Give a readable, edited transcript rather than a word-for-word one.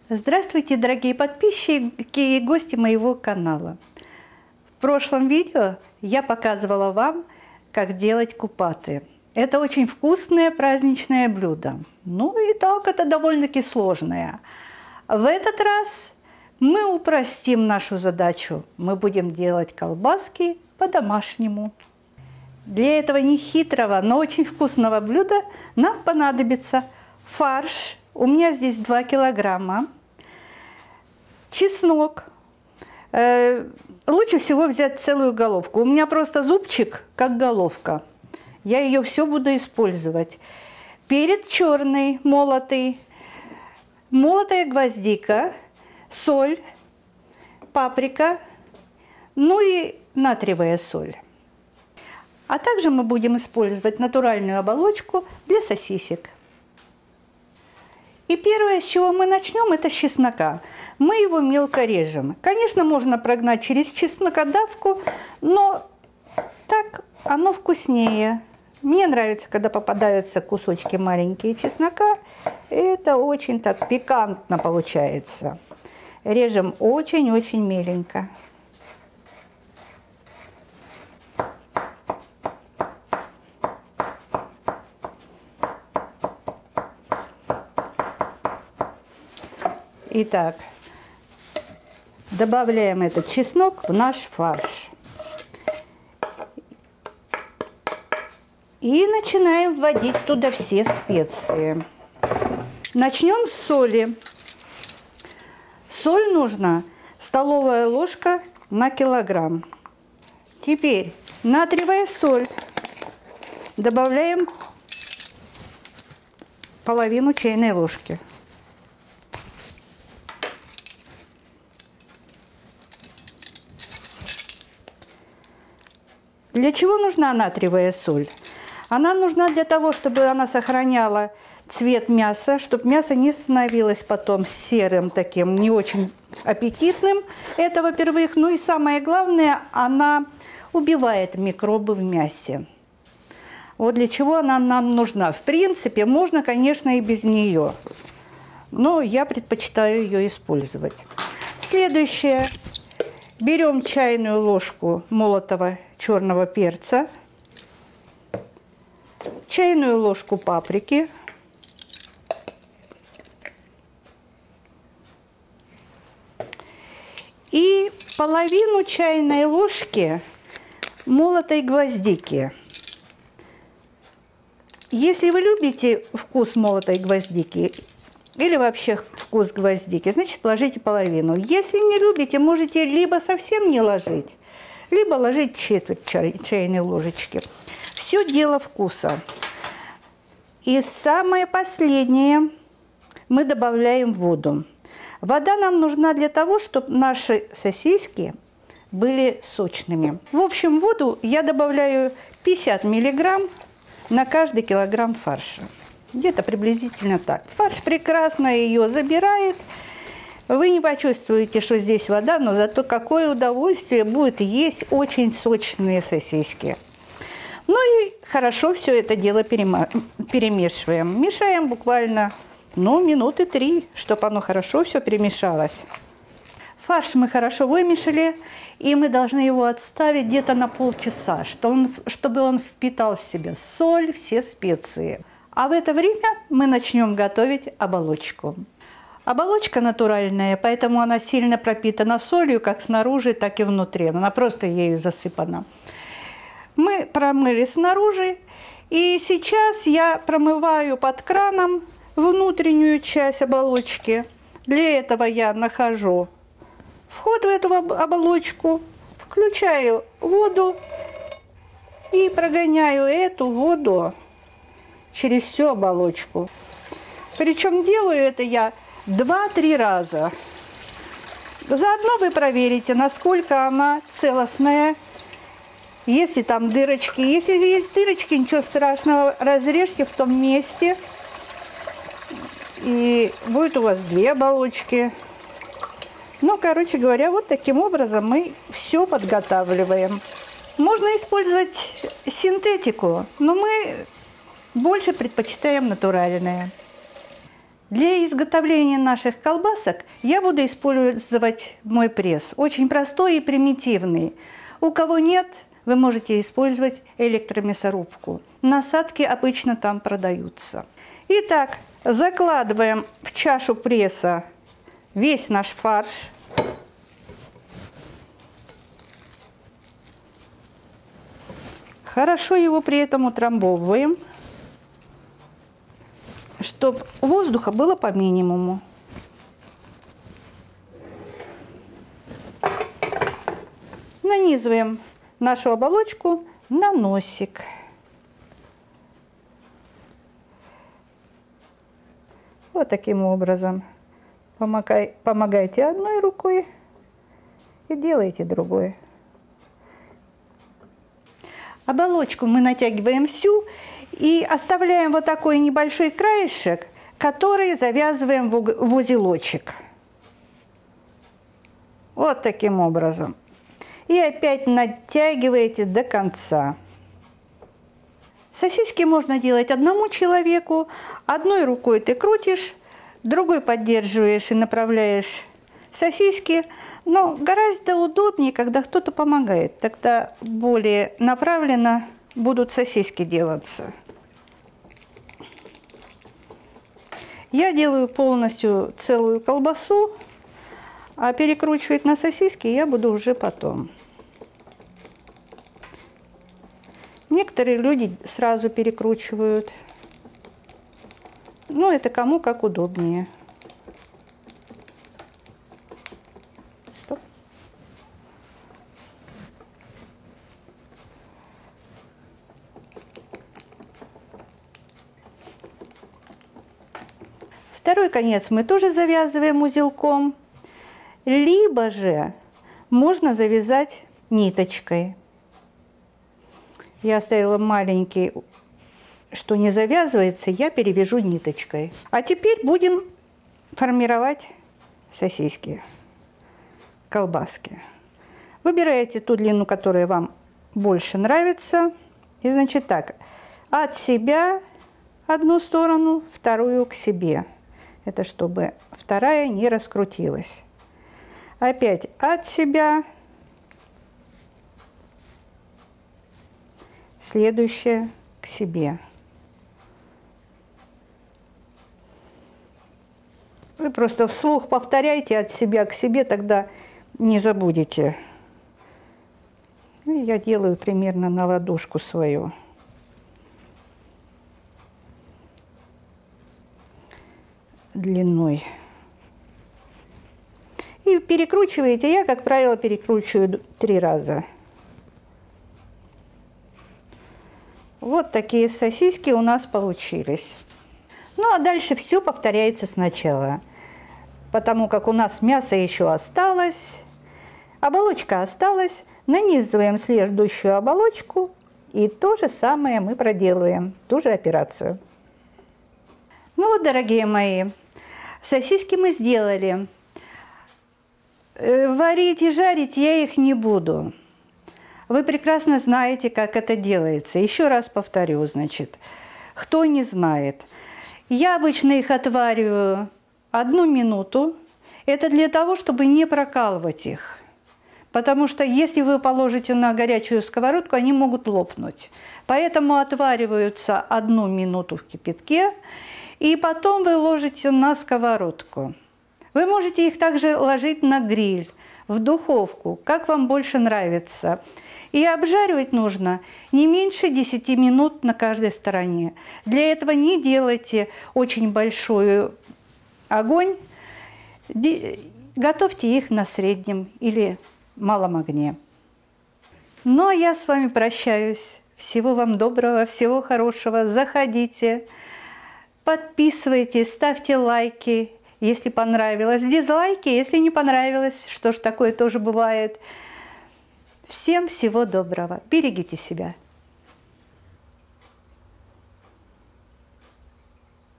Здравствуйте, дорогие подписчики и гости моего канала. В прошлом видео я показывала вам, как делать купаты. Это очень вкусное праздничное блюдо. Ну и так, это довольно-таки сложное. В этот раз мы упростим нашу задачу. Мы будем делать колбаски по-домашнему. Для этого нехитрого, но очень вкусного блюда нам понадобится фарш. У меня здесь 2 килограмма. Чеснок. Лучше всего взять целую головку. У меня просто зубчик, как головка. Я ее все буду использовать. Перец черный, молотый, молотая гвоздика, соль, паприка, ну и натриевая соль. А также мы будем использовать натуральную оболочку для сосисек. И первое, с чего мы начнем, это с чеснока. Мы его мелко режем. Конечно, можно прогнать через чеснокодавку, но так оно вкуснее. Мне нравится, когда попадаются кусочки маленькие чеснока. Это очень так пикантно получается. Режем очень-очень меленько. Итак, добавляем этот чеснок в наш фарш. И начинаем вводить туда все специи. Начнем с соли. Соль нужна столовая ложка на килограмм. Теперь натриевая соль. Добавляем половину чайной ложки. Для чего нужна натриевая соль? Она нужна для того, чтобы она сохраняла цвет мяса, чтобы мясо не становилось потом серым, таким не очень аппетитным. Это, во-первых. Ну и самое главное, она убивает микробы в мясе. Вот для чего она нам нужна. В принципе, можно, конечно, и без нее. Но я предпочитаю ее использовать. Следующее. Берем чайную ложку молотого черного перца, чайную ложку паприки, и половину чайной ложки молотой гвоздики. Если вы любите вкус молотой гвоздики или вообще вкус гвоздики, значит, ложите половину. Если не любите, можете либо совсем не ложить, либо ложить четверть чайной ложечки. Все дело вкуса. И самое последнее, мы добавляем воду. Вода нам нужна для того, чтобы наши сосиски были сочными. В общем, воду я добавляю 50 миллиграмм на каждый килограмм фарша. Где-то приблизительно так. Фарш прекрасно ее забирает. Вы не почувствуете, что здесь вода, но зато какое удовольствие будет есть очень сочные сосиски. Ну и хорошо все это дело перемешиваем. Мешаем буквально, минуты 3, чтобы оно хорошо все перемешалось. Фарш мы хорошо вымешали, и мы должны его отставить где-то на полчаса, чтобы он впитал в себя соль, все специи. А в это время мы начнем готовить оболочку. Оболочка натуральная, поэтому она сильно пропитана солью, как снаружи, так и внутри. Она просто ею засыпана. Мы промыли снаружи, и сейчас я промываю под краном внутреннюю часть оболочки. Для этого я нахожу вход в эту оболочку, включаю воду и прогоняю эту воду через всю оболочку. Причем делаю это я 2-3 раза. Заодно вы проверите, насколько она целостная. Если там дырочки, если есть дырочки, ничего страшного, разрежьте в том месте. И будет у вас 2 оболочки. Ну, короче говоря, вот таким образом мы все подготавливаем. Можно использовать синтетику, но мы больше предпочитаем натуральное. Для изготовления наших колбасок я буду использовать мой пресс. Очень простой и примитивный. У кого нет, вы можете использовать электромясорубку. Насадки обычно там продаются. Итак, закладываем в чашу пресса весь наш фарш. Хорошо его при этом утрамбовываем, чтобы воздуха было по минимуму. Нанизываем нашу оболочку на носик. Вот таким образом. Помогайте одной рукой и делайте другой. Оболочку мы натягиваем всю и оставляем вот такой небольшой краешек, который завязываем в узелочек. Вот таким образом. И опять натягиваете до конца. Сосиски можно делать одному человеку. Одной рукой ты крутишь, другой поддерживаешь и направляешь сосиски. Но гораздо удобнее, когда кто-то помогает. Тогда более направленно будут сосиски делаться. Я делаю полностью целую колбасу, а перекручивать на сосиски я буду уже потом. Некоторые люди сразу перекручивают. Ну, это кому как удобнее. Стоп. Второй конец мы тоже завязываем узелком. Либо же можно завязать ниточкой. Я оставила маленький, что не завязывается, я перевяжу ниточкой. А теперь будем формировать сосиски, колбаски. Выбираете ту длину, которая вам больше нравится. И значит так, от себя одну сторону, вторую к себе. Это чтобы вторая не раскрутилась. Опять от себя. Следующее к себе. Вы просто вслух повторяйте от себя к себе, тогда не забудете. И я делаю примерно на ладошку свою. Длиной. И перекручиваете. Я, как правило, перекручиваю 3 раза. Вот такие сосиски у нас получились. Ну, а дальше все повторяется сначала. Потому как у нас мясо еще осталось, оболочка осталась, нанизываем следующую оболочку, и то же самое мы проделываем, ту же операцию. Ну вот, дорогие мои, сосиски мы сделали. Варить и жарить я их не буду. Вы прекрасно знаете, как это делается. Еще раз повторю, значит, кто не знает. Я обычно их отвариваю 1 минуту. Это для того, чтобы не прокалывать их. Потому что если вы положите на горячую сковородку, они могут лопнуть. Поэтому отвариваются 1 минуту в кипятке, и потом вы ложите на сковородку. Вы можете их также ложить на гриль, в духовку, как вам больше нравится. И обжаривать нужно не меньше 10 минут на каждой стороне. Для этого не делайте очень большой огонь. Готовьте их на среднем или малом огне. Ну, а я с вами прощаюсь. Всего вам доброго, всего хорошего. Заходите, подписывайтесь, ставьте лайки, если понравилось. Дизлайки, если не понравилось. Что ж, такое тоже бывает. Всем всего доброго. Берегите себя.